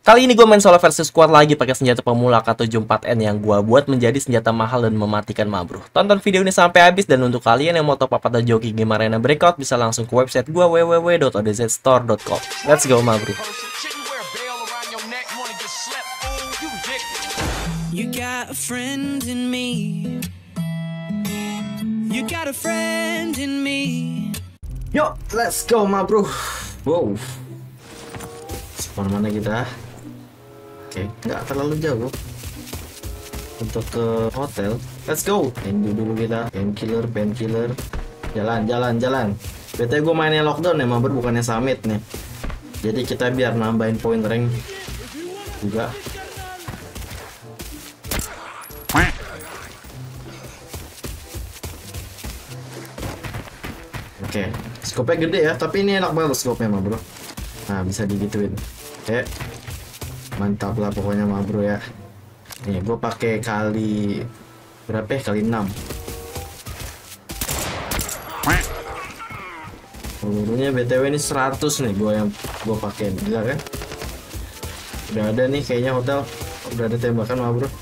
Kali ini gue main solo versus squad lagi pakai senjata pemula K74N yang gue buat menjadi senjata mahal dan mematikan ma bro. Tonton video ini sampai habis, dan untuk kalian yang mau top up atau joki game arena breakout bisa langsung ke website gue www.odzstore.com. Let's go ma bro. You got a friend in me. You got a friend in me. Yo, let's go ma bro. Wow. Spawn mana kita? Oke, nggak terlalu jauh untuk ke hotel. Let's go. Ini dulu kita. Painkiller. Jalan. BTW gue mainnya lockdown ya, mabar, bukannya summit nih. Jadi kita biar nambahin poin rank juga. Oke, scope-nya gede ya, tapi ini enak banget scope-nya mah bro. Nah, bisa digituin. Oke. Mantap lah pokoknya mah bro ya. Nih gue pakai kali berapa ya? Kali 6. Pelurunya BTW ini 100 nih yang gue pakai. Gila kan? Udah ada nih kayaknya hotel. Udah ada tembakan mah bro.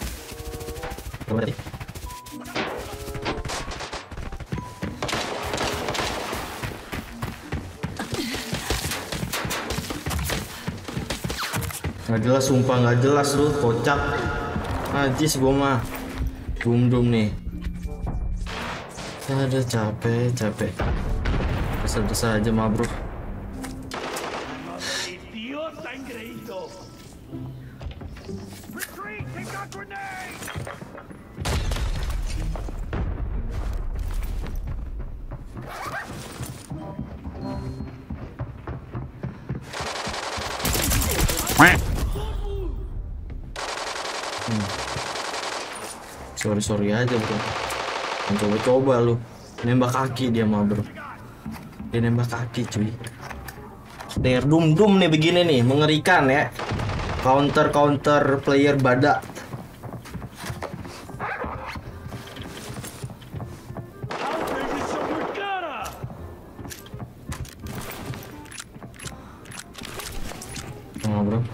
Nggak jelas, sumpah nggak jelas lu, kocak. Najis gua mah. Dum nih. Ada capek. Besar aja mah bro. Sorry aja bro. Coba lu nembak kaki dia mah bro. Dia nembak kaki cuy. Der dum nih begini nih, mengerikan ya. Counter player badak. Bro.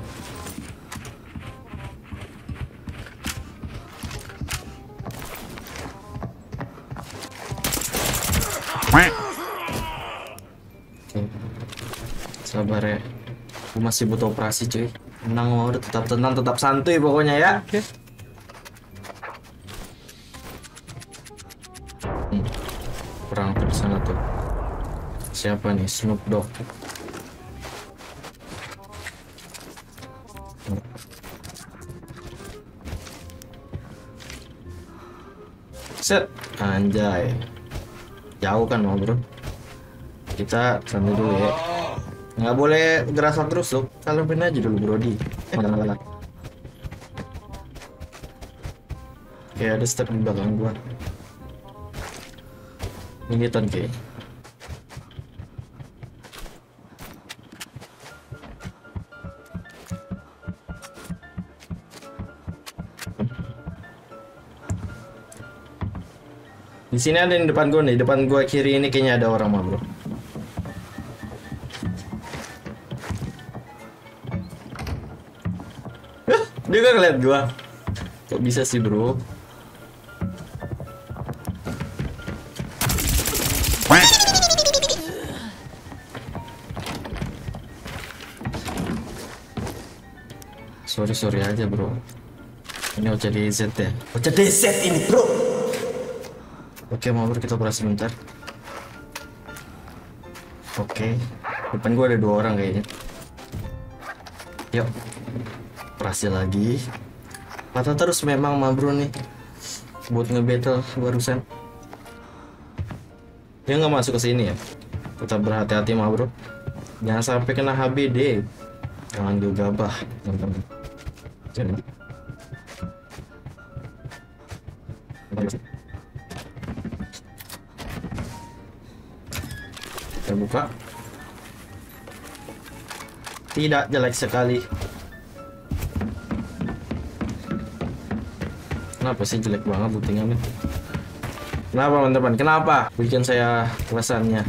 Sabar ya, aku masih butuh operasi cuy. Tenang mau, udah tetap tenang, tetap santuy pokoknya ya. Oke. Perang di sana tuh. Siapa nih? Snoop Dogg. Set, anjay. Jauh kan mau bro. Kita santai dulu ya. Nggak boleh gerasak terus loh. Kalian aja dulu brody. Kayak ada step di belakang gua. Ini ton kayak. Di sini ada di depan gua nih. Depan gua kiri ini kayaknya ada orang mah bro. Dia gak ngeliat gua. Kok bisa sih bro? Sorry aja bro. Ini OCDZ ya. OCDZ ini bro. Oke mau bro, kita operasi bentar. Oke. Depan gua ada 2 orang kayaknya. Yuk. Operasi lagi. Mata terus memang mah bro nih buat ngebattle barusan. Dia nggak masuk ke sini ya. Tetap berhati-hati mah bro. Jangan sampai kena HBD. Jangan gegabah teman-teman. Kita buka. Tidak jelek sekali. Kenapa sih jelek banget bootingannya? Kenapa teman-teman? Kenapa bikin saya kelesannya?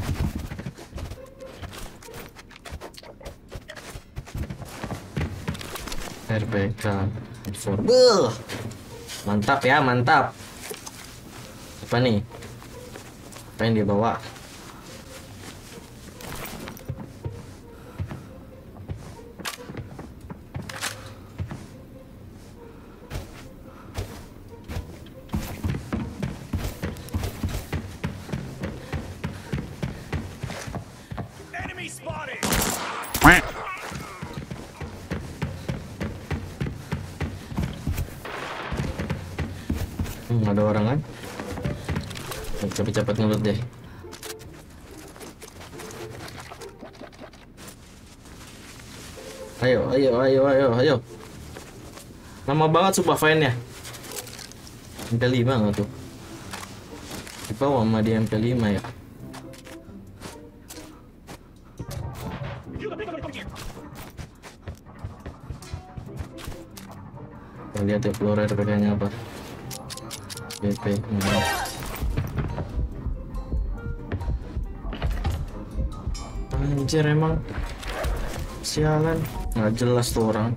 RPK Beuh. Mantap ya, mantap. Apa nih? Apa yang dibawa? Enemy spotted. Ada orang kan? Cepet-cepet ngelut deh. Ayo, ayo, ayo, ayo, ayo. Lama banget sumpah fine-nya. MP5 nggak tuh? Di bawah sama di MP5 ya. Kita lihat ya keluar RPK-nya apa. BP. Anjir emang sialan, nggak jelas tuh orang.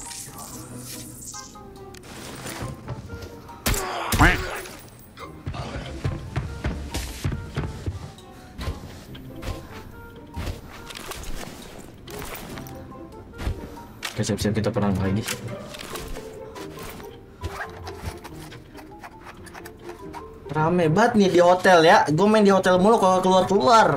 Oke, siap-siap kita perang lagi. Rame banget nih di hotel ya. Gue main di hotel mulu kalau keluar-keluar.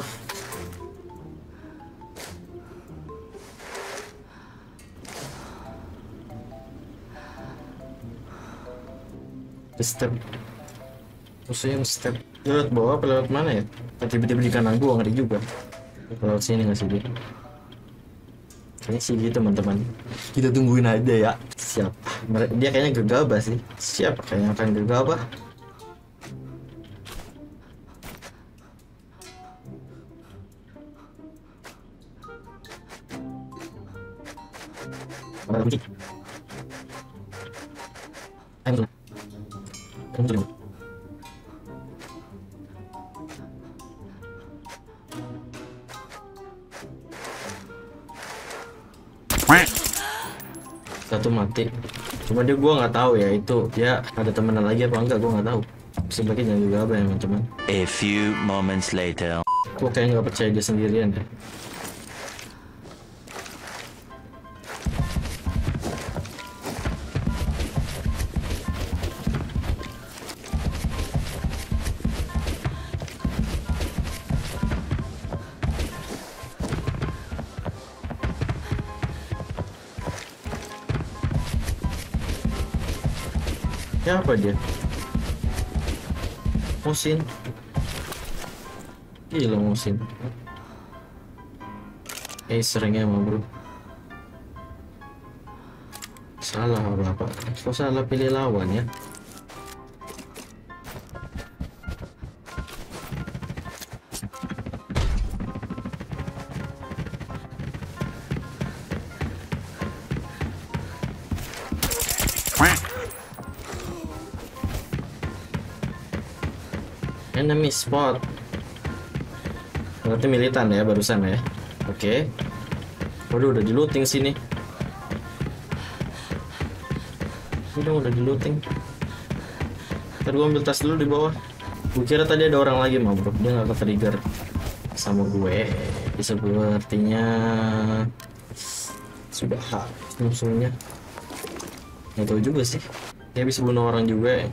Step. Musuhnya step. Lewat bawah apa lewat mana ya? Tiba-tiba di kanan gua ngeri juga. Lewat sini nggak sih dia? Kayaknya sih gitu teman-teman. Kita tungguin aja ya. Siap. Dia kayaknya gegabah sih. Siap. Kayaknya akan gegabah. Ada kunci. Ayo. Tunggu. Satu mati. Cuma dia gua nggak tahu ya itu dia ada temenan lagi apa enggak, gua nggak tahu. Sebaiknya jangan juga apa ya teman-teman. A few moments later. Gua kayaknya nggak percaya dia sendirian deh. Siapa dia? Musin. Gila Musin. Seringnya mah bro. Salah apa? Kok salah pilih lawan ya? Enemy spot. Berarti militan ya barusan ya. Oke. Waduh udah di looting sini. Udah di looting. Ntar gue ambil tas dulu di bawah. Gue kira tadi ada orang lagi mah bro. Dia nggak ke-trigger sama gue. Sepertinya sudah musuhnya. Nggak tahu juga sih. Dia bisa bunuh orang juga ya.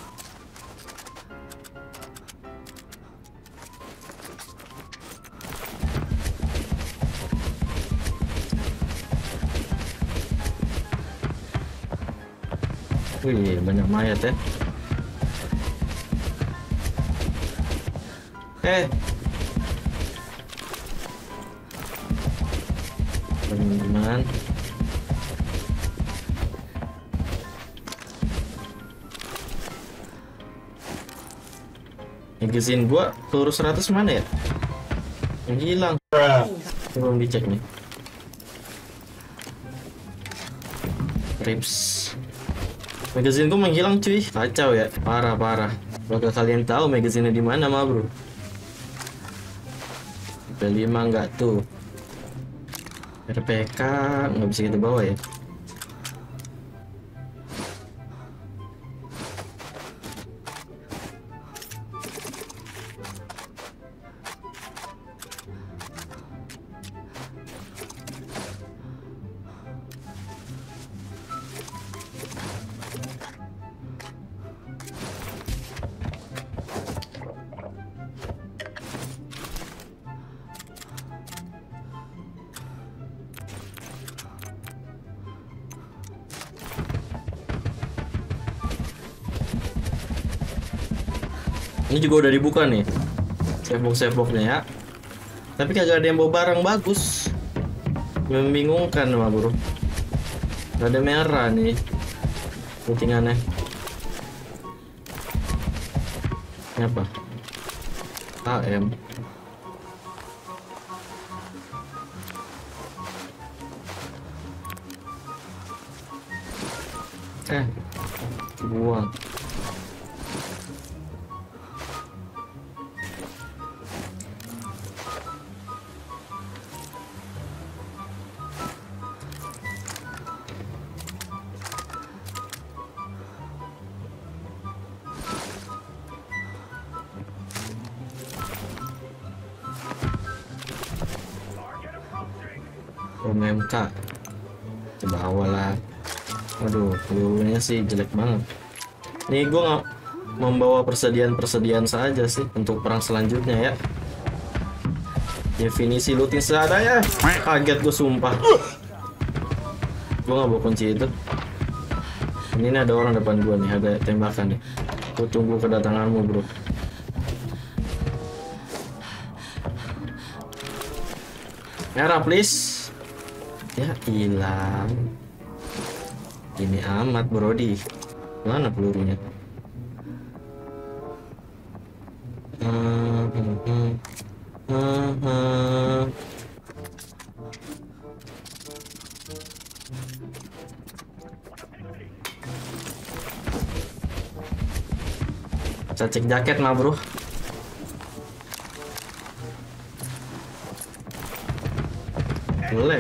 Wih, banyak mayat ya. Teman-teman. Magazine gua peluru 100 mana ya? Yang hilang. Belum dicek nih. Rips. Magazine gue menghilang cuy, kacau ya, parah. Bakal kalian tahu magazine di mana mah bro. P5 nggak tuh. RPK nggak bisa kita bawa ya. Ini juga udah dibuka nih save boxnya ya. Tapi kagak ada yang bawa barang bagus. Membingungkan mah bro. Gak ada merah nih putingannya. Ini apa? AM. Buang. MK ke bawah lah. Waduh, pelurunya sih jelek banget. Nih gue nggak membawa persediaan saja sih untuk perang selanjutnya ya. Definisi looting seadanya. Kaget gue sumpah. Gue nggak bawa kunci itu. Ini ada orang depan gue nih, ada tembakan nih. Gue tunggu kedatanganmu bro. Merah please. Ya hilang. Ini amat Brody. Mana pelurunya? Saya cek jaket mah bro. Boleh.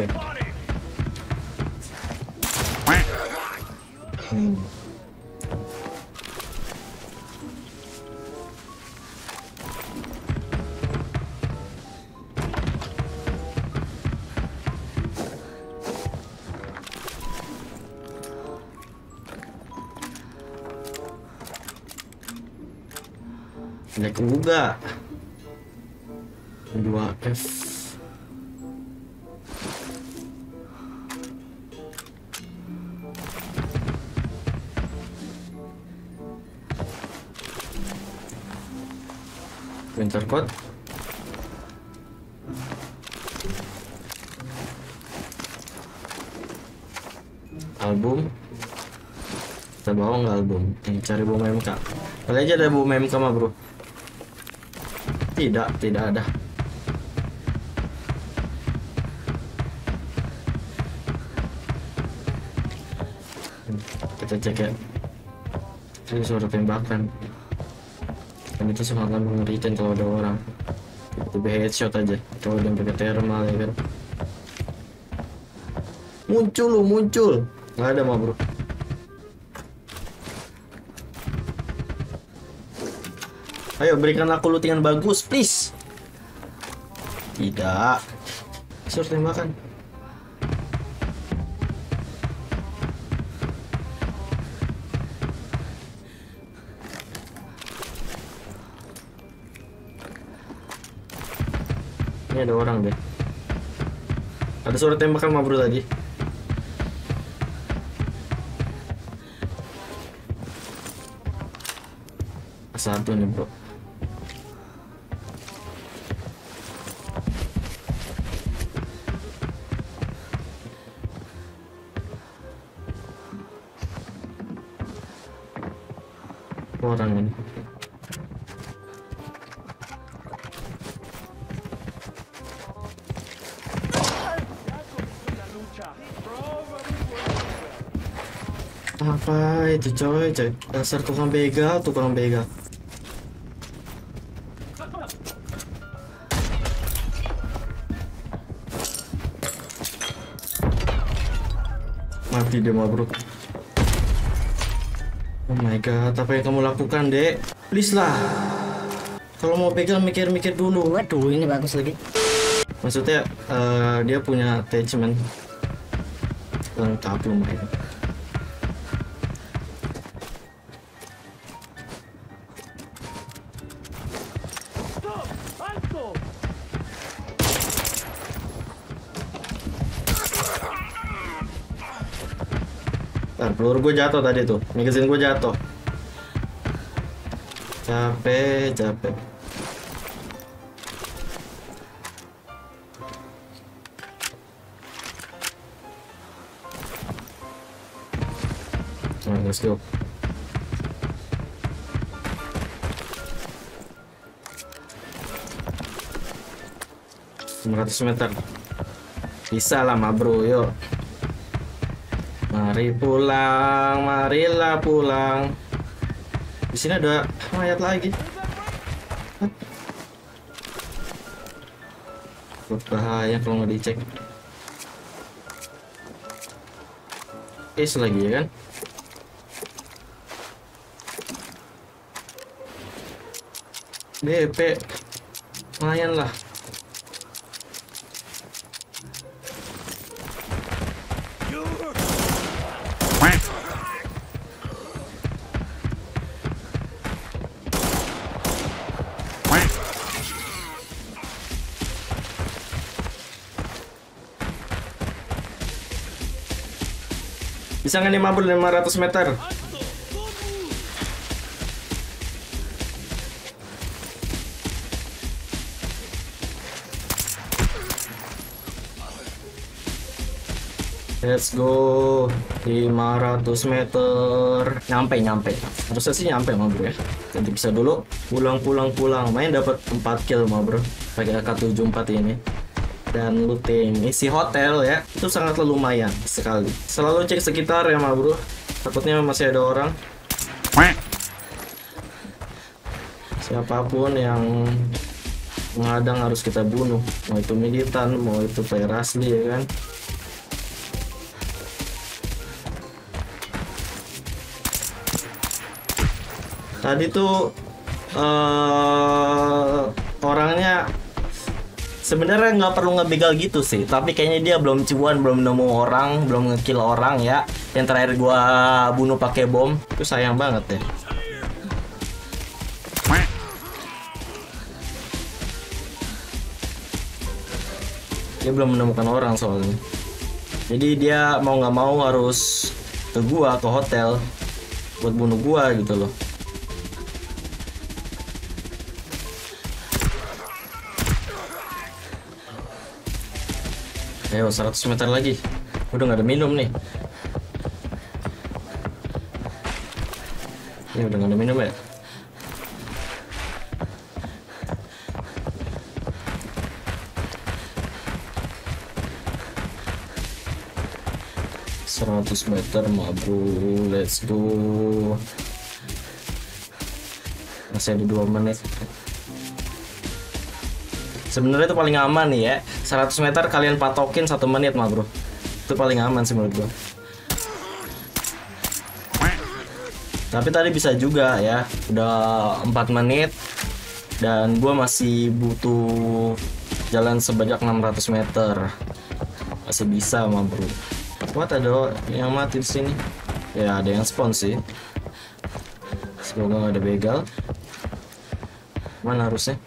Jelek juga. 2F. Winter coat. Album. Kita bawa nggak album? Cari bom MK. Kali aja ada bom MK mah bro. Tidak ada. Kita cek ya. Ini suara tembakan. Dan itu sangat mengerikan kalau ada orang. Itu headshot aja. Kalau dia pakai thermal ya kan. Muncul. Nggak ada mah bro. Ayo berikan aku lootingan bagus, please. Tidak. Suruh tembakan. Ini ada orang deh. Ada suara tembakan mah bro tadi. Satu nih bro. Orang ini. Apa itu coy? Dasar tukang begal. Mati dia mah bro. Oh my god, apa yang kamu lakukan dek? Please lah. Kalau mau begal mikir-mikir dulu. Waduh, ini bagus lagi. Maksudnya dia punya attachment lengkap lumayan. Peluru gue jatuh tadi tuh, magazine gue jatuh. Capek. Nah, let's go. meter. Bisa lah ma bro, yuk. Mari pulang, marilah pulang. Di sini ada mayat lagi. Berbahaya kalau nggak dicek. Lagi ya kan? DP lumayan lah. Bisa nggak nih mabur 500 meter? Let's go. 500 meter. Nyampe. Harusnya sih nyampe mah bro ya. Nanti bisa dulu pulang. Main dapat 4 kill mah bro. Pakai AK-74 ini. Dan looting isi hotel ya, itu sangat lumayan sekali. Selalu cek sekitar ya mah bro. Takutnya masih ada orang. Siapapun yang menghadang harus kita bunuh. Mau itu militan, mau itu player asli ya kan. Tadi tuh orangnya sebenarnya nggak perlu ngebegal gitu sih, tapi kayaknya dia belum cuan, belum nemu orang, belum ngekill orang ya. Yang terakhir gua bunuh pakai bom, itu sayang banget ya. Dia belum menemukan orang soalnya. Jadi dia mau nggak mau harus ke gua, ke hotel buat bunuh gua gitu loh. Ayo 100 meter lagi. Udah nggak ada minum nih. Ini udah nggak ada minum ya. Seratus meter mabru, let's go. Masih ada 2 menit. Sebenarnya itu paling aman nih ya. 100 meter kalian patokin 1 menit mah bro. Itu paling aman sih menurut gua. Tapi tadi bisa juga ya. Udah 4 menit dan gua masih butuh jalan sebanyak 600 meter. Masih bisa mah bro. What, ada yang mati di sini? Ya ada yang spawn sih. Semoga nggak ada begal. Mana harusnya?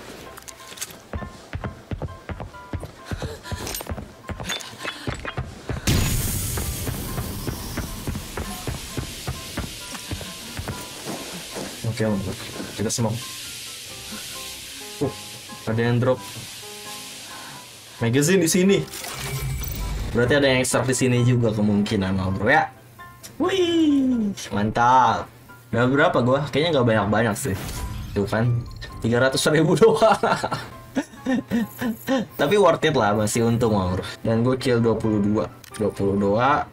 Oke, kita smoke. Ada yang drop magazine di sini. Berarti ada yang extract di sini juga kemungkinan, bro ya. Wih, mantap. Udah berapa gua? Kayaknya nggak banyak-banyak sih. Tuh kan, 300.000 doang. Tapi worth it lah, masih untung bro. Dan gue kill 22. 22.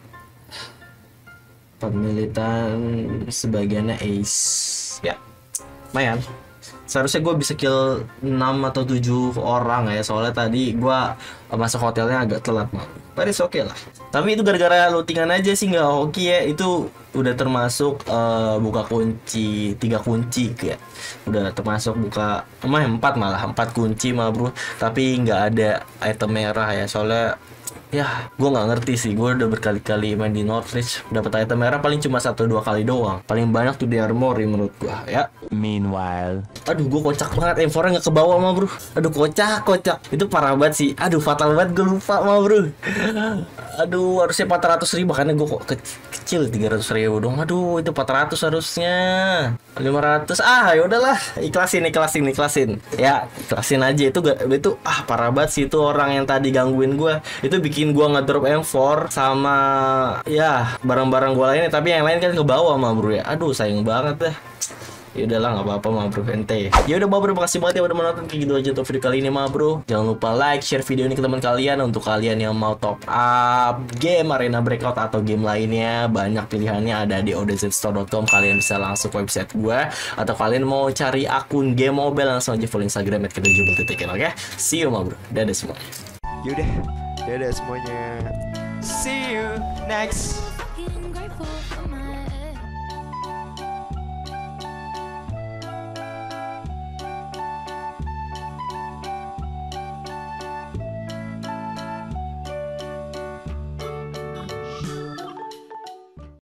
Militan sebagiannya ace ya, lumayan. Seharusnya gue bisa kill 6 atau 7 orang ya, soalnya tadi gue masuk hotelnya agak telat mah. Paris oke lah. Tapi itu gara-gara lootingan aja sih, nggak hoki ya. Itu udah termasuk buka kunci 3 kunci ya. Udah termasuk buka 4 malah 4 kunci mah bro. Tapi nggak ada item merah ya, soalnya Ya, gue nggak ngerti sih. Gue udah berkali-kali main di Northridge, dapat item merah paling cuma 1-2 kali doang. Paling banyak tuh di Armory menurut gue ya. Meanwhile, Aduh, gue kocak banget. M4-nya nggak ke bawah mah bro. Aduh, kocak. Itu parah banget sih. Aduh, fatal banget. Gue lupa mah bro. Aduh, harusnya 400.000. Makanya gue kok kecil 300.000 dong. Aduh, itu 400 harusnya. 500. Ah, ya udahlah. Ikhlasin. Ya, ikhlasin aja. Itu parah banget sih itu orang yang tadi gangguin gue. Itu bikin gue ngedrop M4 sama ya barang-barang gue lainnya. Tapi yang lain kan ke bawah mah bro ya. Aduh, sayang banget deh. Ya udahlah, nggak apa-apa mah bro, ente. Ya udah bro, makasih banget ya udah menonton. Kayak gitu aja untuk video kali ini mah bro. Jangan lupa like, share video ini ke teman kalian. Untuk kalian yang mau top up game Arena Breakout atau game lainnya, banyak pilihannya ada di odzstore.com. Kalian bisa langsung ke website gua, atau kalian mau cari akun game mobile langsung aja follow Instagram @kita_titik. Oke, see you mah bro. Dadah semua. Yaudah, dadah semuanya. See you next. Getting grateful for my